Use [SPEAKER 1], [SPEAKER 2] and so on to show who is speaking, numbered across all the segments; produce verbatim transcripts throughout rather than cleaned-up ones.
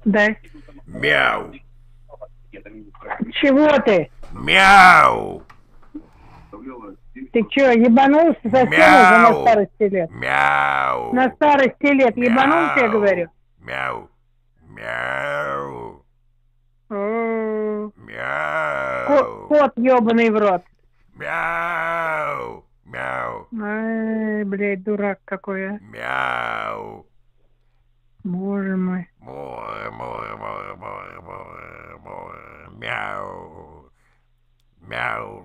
[SPEAKER 1] Да.
[SPEAKER 2] Мяу.
[SPEAKER 1] Чего ты?
[SPEAKER 2] Мяу.
[SPEAKER 1] Ты чё, ебанулся совсем уже на
[SPEAKER 2] Мяу.
[SPEAKER 1] старости лет?
[SPEAKER 2] Мяу.
[SPEAKER 1] На старости лет ебанулся, я говорю?
[SPEAKER 2] Мяу. Мяу.
[SPEAKER 1] М. Ко-
[SPEAKER 2] Мяу.
[SPEAKER 1] Кот ебаный в рот.
[SPEAKER 2] Мяу. Мяу.
[SPEAKER 1] Ай, блядь, дурак какой, а.
[SPEAKER 2] Мяу.
[SPEAKER 1] Боже мой.
[SPEAKER 2] Мой, мой, мой, мой, мой, мой. Мяу. Мяу.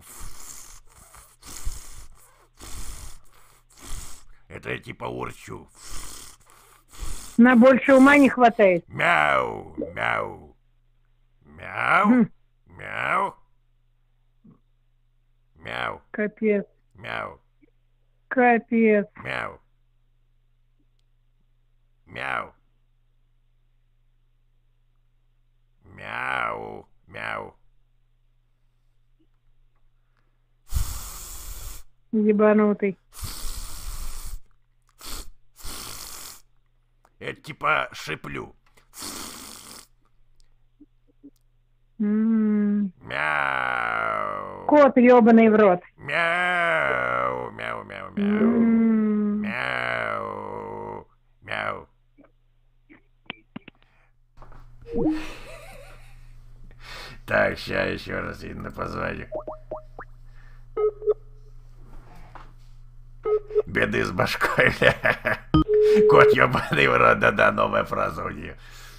[SPEAKER 2] Это я типа урчу.
[SPEAKER 1] На больше ума не хватает.
[SPEAKER 2] Мяу. Мяу. Мяу.
[SPEAKER 1] Хм.
[SPEAKER 2] Мяу. Мяу.
[SPEAKER 1] Капец.
[SPEAKER 2] Мяу.
[SPEAKER 1] Капец.
[SPEAKER 2] Мяу. Мяу. Мяу. Мяу.
[SPEAKER 1] Ебанутый.
[SPEAKER 2] Это типа шиплю.
[SPEAKER 1] М.
[SPEAKER 2] Мяу.
[SPEAKER 1] Кот ебаный в рот.
[SPEAKER 2] Мяу. Мяу, мяу, мяу.
[SPEAKER 1] М.
[SPEAKER 2] Мяу. Мяу. Так, сейчас еще раз Инна позвоню. Беды с башкой. Кот ебаный в рот, да-да, новая фраза у нее.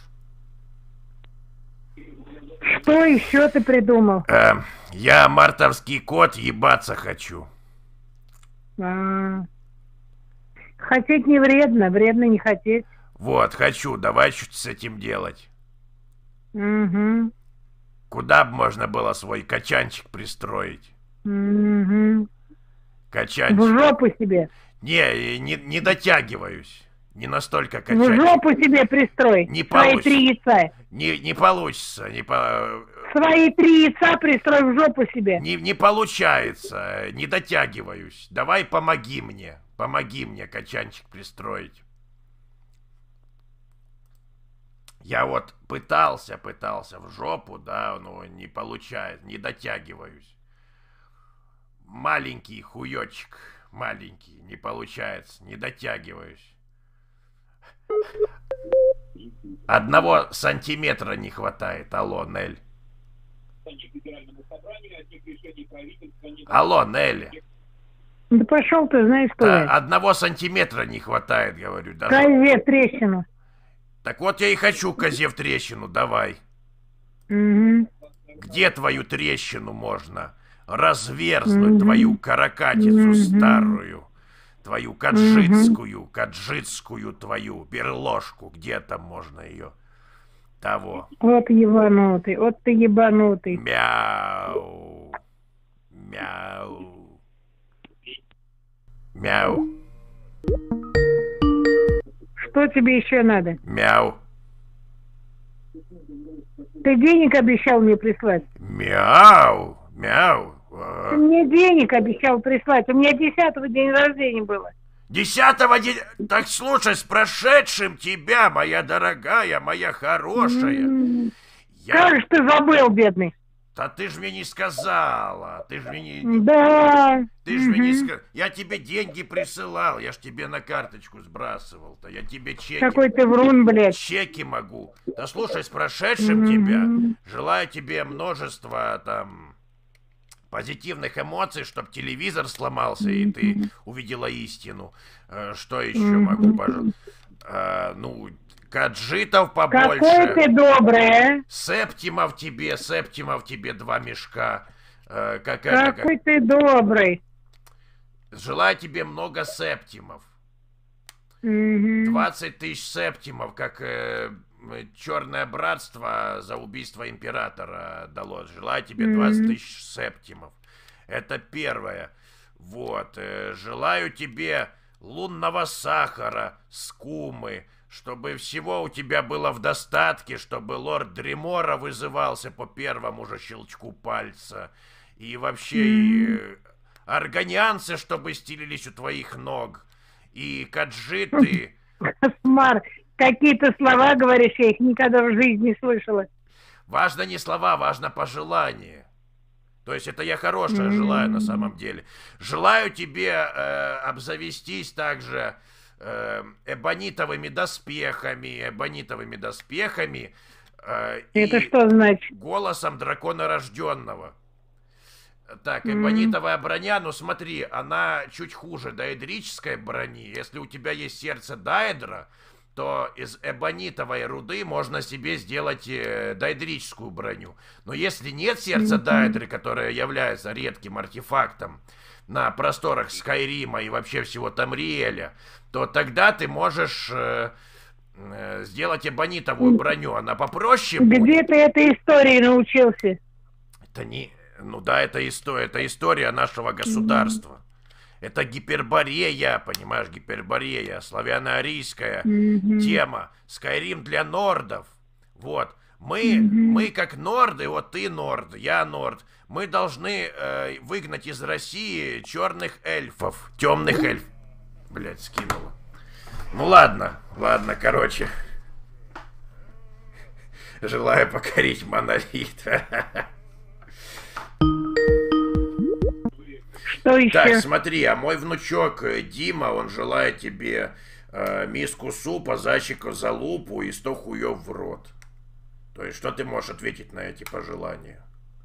[SPEAKER 1] Что еще ты придумал?
[SPEAKER 2] Э, я мартовский кот, ебаться хочу.
[SPEAKER 1] А. Хотеть не вредно, вредно не хотеть.
[SPEAKER 2] Вот, хочу, давай что с этим делать.
[SPEAKER 1] Угу.
[SPEAKER 2] Куда бы можно было свой качанчик пристроить?
[SPEAKER 1] Угу.
[SPEAKER 2] Качанчик.
[SPEAKER 1] В жопу себе.
[SPEAKER 2] Не, не, не дотягиваюсь. Не настолько
[SPEAKER 1] В
[SPEAKER 2] качанчик.
[SPEAKER 1] жопу себе пристрой.
[SPEAKER 2] Не
[SPEAKER 1] Свои
[SPEAKER 2] получится.
[SPEAKER 1] три яйца.
[SPEAKER 2] Не, не получится. Не, по...
[SPEAKER 1] Свои три яйца пристрой в жопу себе.
[SPEAKER 2] не, не получается. Не дотягиваюсь. Давай помоги мне. Помоги мне качанчик пристроить. Я вот пытался, пытался в жопу, да, но не получается, не дотягиваюсь. Маленький хуёчек, маленький, не получается, не дотягиваюсь. Одного сантиметра не хватает, алло, Нель. Алло, Нелли.
[SPEAKER 1] Да пошел ты, знаешь, что
[SPEAKER 2] Да,
[SPEAKER 1] это?
[SPEAKER 2] одного сантиметра не хватает, говорю. Даже...
[SPEAKER 1] Козе трещину.
[SPEAKER 2] Так вот я и хочу козе в трещину, давай.
[SPEAKER 1] Угу.
[SPEAKER 2] Где твою трещину можно разверзнуть,
[SPEAKER 1] Мгм.
[SPEAKER 2] твою каракатицу
[SPEAKER 1] Мгм.
[SPEAKER 2] старую, твою каджитскую, каджитскую твою берложку, где там можно ее? Того.
[SPEAKER 1] Вот ебанутый, вот ты ебанутый.
[SPEAKER 2] Мяу. Мяу. Мяу.
[SPEAKER 1] Что тебе еще надо?
[SPEAKER 2] Мяу.
[SPEAKER 1] Ты денег обещал мне прислать?
[SPEAKER 2] Мяу. Мяу. А.
[SPEAKER 1] Ты мне денег обещал прислать. У меня десятого день рождения было.
[SPEAKER 2] Десятого день... Так слушай, с прошедшим тебя, моя дорогая, моя хорошая.
[SPEAKER 1] М.
[SPEAKER 2] Я...
[SPEAKER 1] Как же ты забыл, бедный?
[SPEAKER 2] Да ты ж мне не сказала. Ты ж мне не...
[SPEAKER 1] Да.
[SPEAKER 2] Ты ж мне не
[SPEAKER 1] Мгм.
[SPEAKER 2] сказала. Я тебе деньги присылал. Я ж тебе на карточку сбрасывал-то. Я тебе чеки...
[SPEAKER 1] Какой ты врун, блядь.
[SPEAKER 2] Чеки могу. Да слушай, с прошедшим
[SPEAKER 1] Мгм.
[SPEAKER 2] тебя. Желаю тебе множества там позитивных эмоций, чтоб телевизор сломался и ты увидела истину. Э, Что еще
[SPEAKER 1] Мгм.
[SPEAKER 2] могу, пожалуйста? Э, Ну, каджитов побольше.
[SPEAKER 1] Какой ты добрый, а?
[SPEAKER 2] Септимов тебе, септимов тебе два мешка. Э, как это, как...
[SPEAKER 1] Какой ты добрый.
[SPEAKER 2] Желаю тебе много септимов.
[SPEAKER 1] Мгм.
[SPEAKER 2] двадцать тысяч септимов, как э, Черное Братство за убийство императора дало. Желаю тебе двадцать
[SPEAKER 1] Мгм.
[SPEAKER 2] тысяч септимов. Это первое. Вот. э, Желаю тебе лунного сахара, скумы, чтобы всего у тебя было в достатке, чтобы лорд Дремора вызывался по первому же щелчку пальца. И вообще, и э, органианцы, чтобы стелились у твоих ног. И каджиты.
[SPEAKER 1] Кошмар. какие-то слова говоришь, я их никогда в жизни не слышала.
[SPEAKER 2] Важно не слова, важно пожелание. То есть это я хорошее
[SPEAKER 1] М.
[SPEAKER 2] желаю на самом деле. Желаю тебе э, обзавестись также э, эбонитовыми доспехами, эбонитовыми доспехами э,
[SPEAKER 1] Это
[SPEAKER 2] и
[SPEAKER 1] что значит?
[SPEAKER 2] голосом дракона рожденного. Так,
[SPEAKER 1] М.
[SPEAKER 2] эбонитовая броня, ну смотри, она чуть хуже даэдрической брони. Если у тебя есть сердце даэдра, то из эбонитовой руды можно себе сделать э, даэдрическую броню. Но если нет сердца
[SPEAKER 1] Мгм.
[SPEAKER 2] даэдры, которое является редким артефактом на просторах Скайрима и вообще всего Тамриэля, то тогда ты можешь э, э, сделать эбонитовую броню. Она попроще будет.
[SPEAKER 1] Где ты этой истории научился?
[SPEAKER 2] Это не... Ну да, это история, это история нашего государства. Это гиперборея, понимаешь, гиперборея, славяно-арийская
[SPEAKER 1] Мгм.
[SPEAKER 2] тема. Скайрим для нордов. Вот. Мы,
[SPEAKER 1] Мгм.
[SPEAKER 2] мы как норды, вот ты норд, я норд, мы должны э, выгнать из России черных эльфов, темных эльфов. Блять, скинула. Ну ладно, ладно, короче. Желаю покорить монолит.
[SPEAKER 1] Что еще?
[SPEAKER 2] Так, смотри, а мой внучок э, Дима, он желает тебе э, миску супа, зайчика за лупу и сто хуев в рот. То есть, что ты можешь ответить на эти пожелания?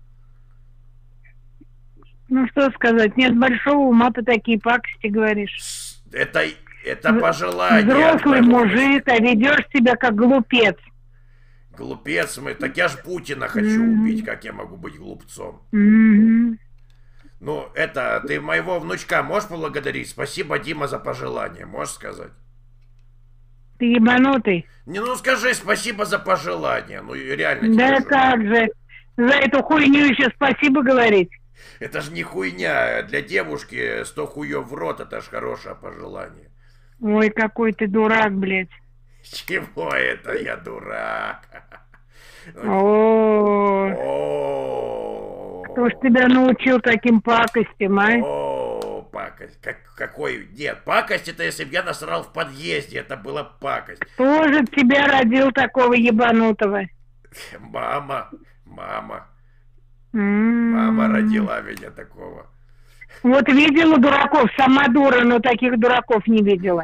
[SPEAKER 1] Ну что сказать, нет большого ума, ты такие пакости говоришь.
[SPEAKER 2] С- Это, это
[SPEAKER 1] Взрослый
[SPEAKER 2] пожелание. от моего
[SPEAKER 1] мужик, а ведешь себя как глупец.
[SPEAKER 2] внучка. Глупец мы. Так я ж Путина хочу
[SPEAKER 1] Мгм.
[SPEAKER 2] убить, как я могу быть глупцом?
[SPEAKER 1] Мгм.
[SPEAKER 2] Ну, это, ты моего внучка можешь поблагодарить? Спасибо, Дима, за пожелание, можешь сказать?
[SPEAKER 1] Ты ебанутый.
[SPEAKER 2] Не, ну скажи спасибо за пожелание. Ну, и реально
[SPEAKER 1] Да
[SPEAKER 2] тебе же-
[SPEAKER 1] как же. За эту хуйню еще спасибо говорить.
[SPEAKER 2] Это ж не хуйня. Для девушки сто хуев в рот, это ж хорошее пожелание.
[SPEAKER 1] Ой, какой ты дурак, блядь.
[SPEAKER 2] Чего это я дурак?
[SPEAKER 1] О,
[SPEAKER 2] О,
[SPEAKER 1] кто ж тебя научил таким пакостям, а?
[SPEAKER 2] О, пакость. Как, какой? Нет, пакость это если бы я насрал в подъезде, это была пакость.
[SPEAKER 1] Кто же тебя родил такого ебанутого?
[SPEAKER 2] Мама, мама,
[SPEAKER 1] М.
[SPEAKER 2] мама родила меня такого.
[SPEAKER 1] Вот видела дураков, сама дура, но таких дураков не видела.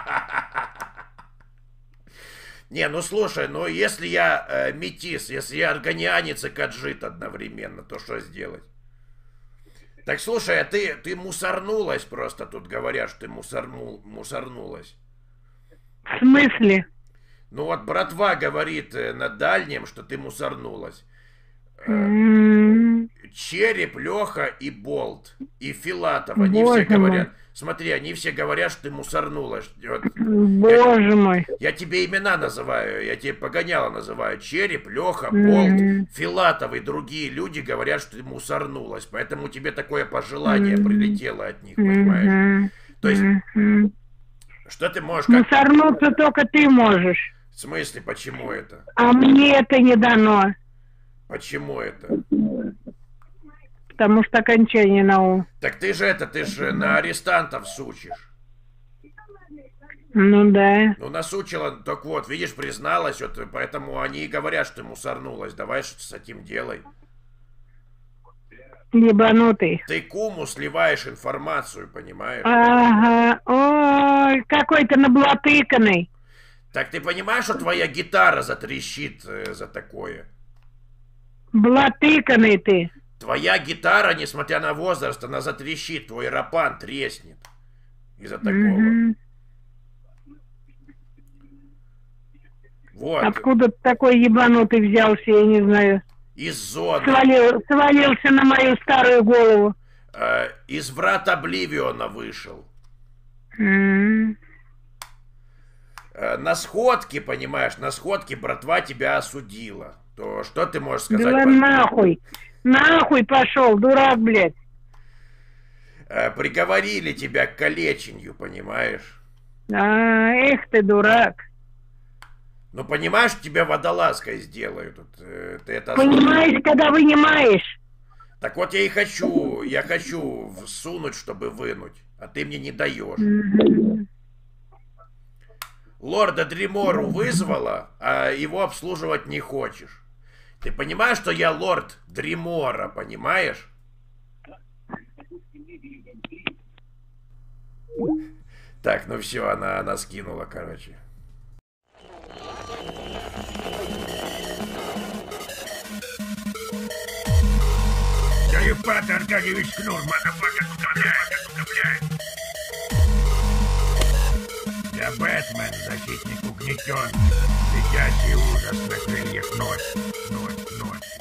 [SPEAKER 2] Не, ну слушай, ну если я э, метис, если я органианец и каджит одновременно, то что сделать? Так слушай, а ты, ты мусорнулась просто, тут говорят, что ты мусорнул, мусорнулась.
[SPEAKER 1] В смысле?
[SPEAKER 2] Ну вот братва говорит э, на дальнем, что ты мусорнулась. Э,
[SPEAKER 1] М.
[SPEAKER 2] Череп, Леха и Болт. И Филатов, они
[SPEAKER 1] Боже
[SPEAKER 2] все
[SPEAKER 1] мой.
[SPEAKER 2] говорят. Смотри, они все говорят, что ты мусорнулась. Вот,
[SPEAKER 1] Боже мой.
[SPEAKER 2] я тебе имена называю, я тебе погоняло называю. Череп, Леха,
[SPEAKER 1] Мгм.
[SPEAKER 2] Болт, Филатов и другие люди говорят, что ты мусорнулась. Поэтому тебе такое пожелание
[SPEAKER 1] Мгм.
[SPEAKER 2] прилетело от них, понимаешь?
[SPEAKER 1] Мгм.
[SPEAKER 2] То есть,
[SPEAKER 1] Мгм.
[SPEAKER 2] что ты можешь... Как...
[SPEAKER 1] Мусорнуться только ты можешь,
[SPEAKER 2] В смысле, почему это?
[SPEAKER 1] а мне это не дано,
[SPEAKER 2] Почему это?
[SPEAKER 1] потому что окончание на ум.
[SPEAKER 2] Так ты же это, ты же на арестантов сучишь.
[SPEAKER 1] Ну да.
[SPEAKER 2] Ну, насучила, так вот, видишь, призналась, вот, поэтому они и говорят, что ты мусорнулась. Давай что-то с этим делай.
[SPEAKER 1] Ебанутый.
[SPEAKER 2] Ты куму сливаешь информацию, понимаешь?
[SPEAKER 1] Ага. Ой, какой ты наблатыканный.
[SPEAKER 2] Так ты понимаешь, что твоя гитара затрещит э, за такое?
[SPEAKER 1] Блатыканный ты.
[SPEAKER 2] Твоя гитара, несмотря на возраст, она затрещит, твой рапан треснет из-за такого.
[SPEAKER 1] Мгм.
[SPEAKER 2] Вот,
[SPEAKER 1] Откуда ты такой ебанутый взялся, я не знаю.
[SPEAKER 2] из зоны,
[SPEAKER 1] Свалил, свалился на мою старую голову.
[SPEAKER 2] э, из врат Обливиона вышел.
[SPEAKER 1] М.
[SPEAKER 2] Э, на сходке, понимаешь, на сходке братва тебя осудила. То что ты можешь сказать?
[SPEAKER 1] Да
[SPEAKER 2] по-
[SPEAKER 1] нахуй. Нахуй пошел, дурак, блядь.
[SPEAKER 2] Э, приговорили тебя к калеченью, понимаешь?
[SPEAKER 1] А, эх ты, дурак.
[SPEAKER 2] Ну, понимаешь, тебя водолазкой сделают. Вот, э, ты это...
[SPEAKER 1] Понимаешь, когда вынимаешь.
[SPEAKER 2] Так вот я и хочу, я хочу всунуть, чтобы вынуть, а ты мне не даешь.
[SPEAKER 1] Мгм.
[SPEAKER 2] лорда Дримору вызвала, а его обслуживать не хочешь. Ты понимаешь, что я лорд Дримора, понимаешь? Так, ну все, она, она скинула, короче.
[SPEAKER 3] Ипат Аркадьевич Кнур, мадафака, сука, блядь, сука, блядь. Я Бэтмен, защитник угнетен, летящий ужас на крыльях ночь, ночь, ночь.